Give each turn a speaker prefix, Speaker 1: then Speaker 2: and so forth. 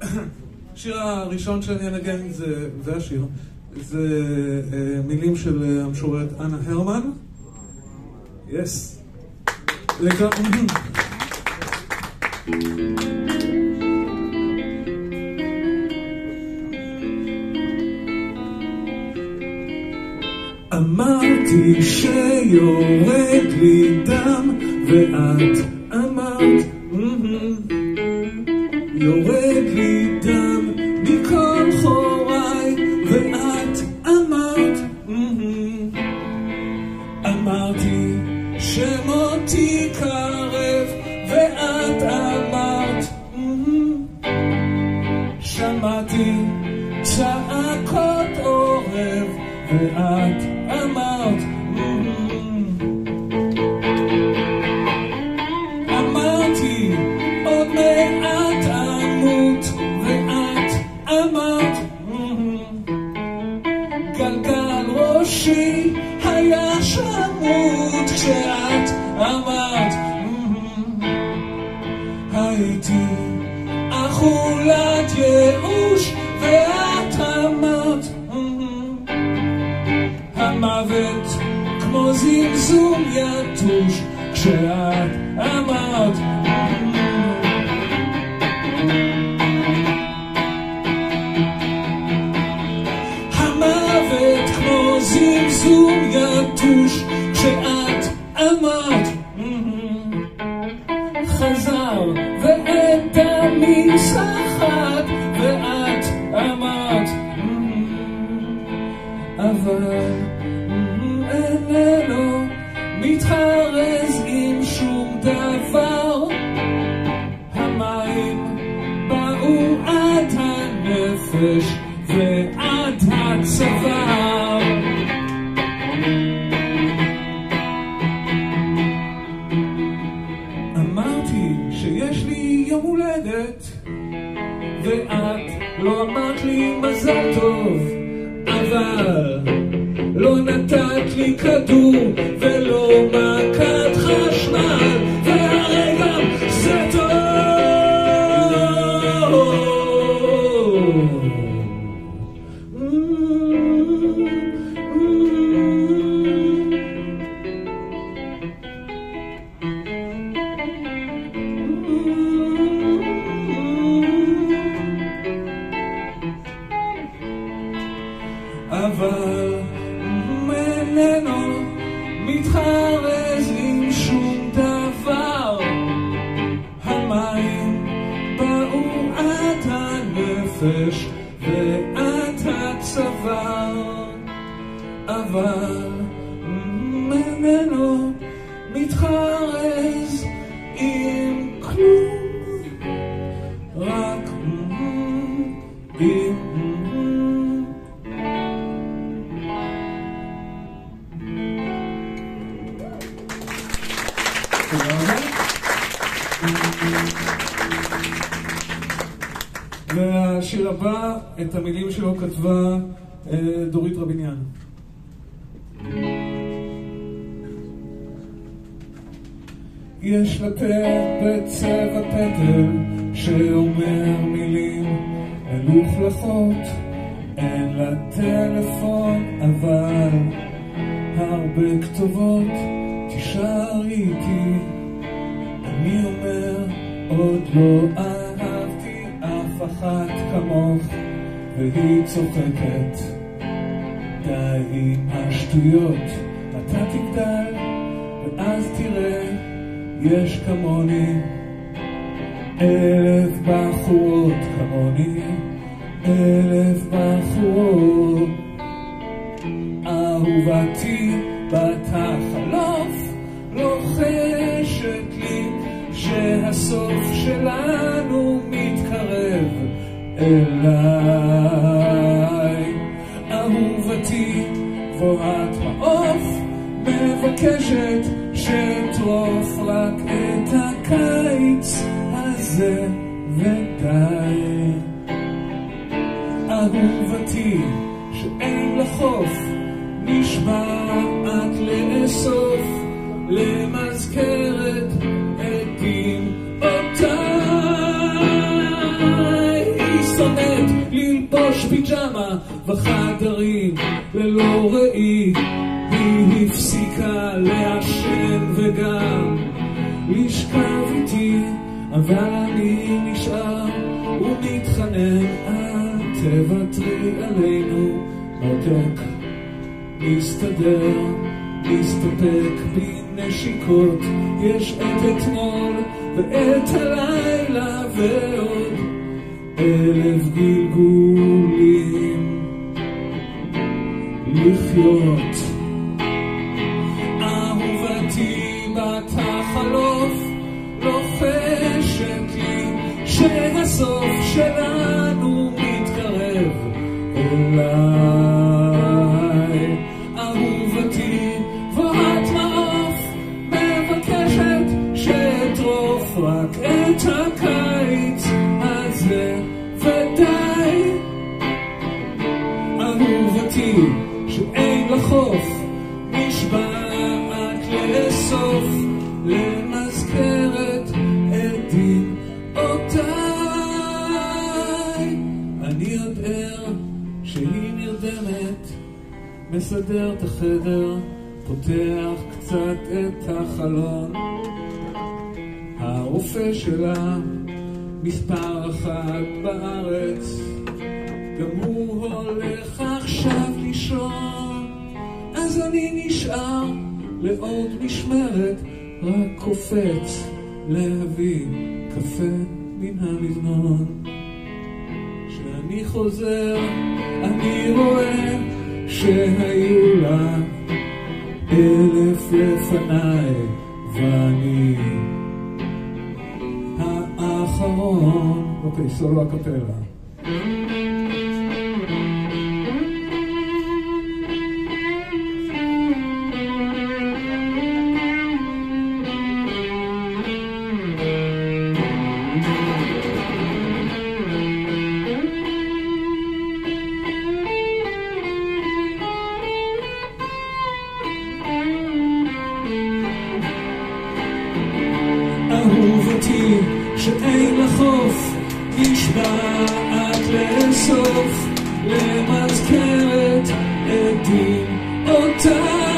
Speaker 1: השיר הראשון שאני אנגן והשיר זה מילים של המשוררת אנה הרמן. יס. אמרתי שיורד לי דם ואת אמרת יורד לי דם מכל חוריי ואת אמרת אמרתי שמותי קרב ואת אמרת שמעתי צעקות עורב ואת אמרת אמרתי עוד מעט אמות ואת אמרת גלגל ראשי היה שמות כשאת אמרת הייתי אכולת ייאוש ואת אמרת המוות כמו זמזום יתוש כשאת אמרת המוות כמו זמזום יתוש כשאת אמרת חזר ואת דמי סחט ואת אמרת אבל איננו מתחרז עם שום דבר המים באו עד הנפש ועד הצוואר אמרתי שיש לי יום הולדת ואת לא אמרת לי מזל טוב אבל לא נתת לי כדור ולא מכת חשמל והרגע זה טוב אבל איננו מתחרז עם שום דבר המים באו עד הנפש ועד הצוואר אבל איננו מתחרז עם כלום רק עם והשיר הבא, את המילים שלו כתבה דורית רביניאן. יש לפה בצבע פטל שאומר מילים מלוכלכות אין לה טלפון אבל הרבה כתובות תישאר איתי אני אומר עוד לא אהבתי אף אחת כמוך והיא צוחקת די עם השטויות אתה תגדל ואז תראה יש כמוני 1000 בחורות כמוני 1000 בחורות אהובתי בת החלוף לוחשת לי שהסוף שלנו מתקרב אליי אהובתי גבוהת מעוף מבקשת שטרוף רק את הקיץ הזה ודי אהובתי שאין לחוף נשבעת לאסוף למזכרת עדים אותי פיג'מה וחדרים ללא ראי. היא הפסיקה לעשן וגם לשכב איתי, אבל אני נשאר ומתחנן, אל תוותרי עלינו מותק. להסתדר, להסתפק בנשיקות, יש את אתמול ואת הלילה ועוד 1000 גלגולים לחיות. אהובתי בת החלוף לוחשת לי שהסוף שלנו מתקרב אליי. אהובתי בוהת מעוף מבקשת שאטרוף רק את הקיץ הזה ודי. אהובתי שאין לחוף נשבעת לאסוף למזכרת עדים אותי. אני יודע שהיא נרדמת, מסדר את החדר, פותח קצת את החלון. הרופא שלה מספר 1 בארץ, גם הוא הולך עכשיו לישון. אז אני נשאר לעוד משמרת, רק קופץ להביא קפה מן המזנון. כשאני חוזר אני רואה שהיו לה 1000 לפניי ואני האחרון. אוקיי, סולו הקפלה. אהובתי שאין לחוף נשבעת לאסוף למזכרת עדים אותי.